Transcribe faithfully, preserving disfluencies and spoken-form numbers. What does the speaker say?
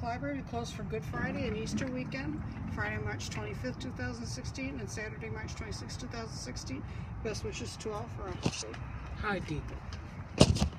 Public Library closed for Good Friday and Easter weekend, Friday, March twenty-fifth, two thousand sixteen, and Saturday, March twenty-sixth, two thousand sixteen. Best wishes to all for a healthy. Hi, people.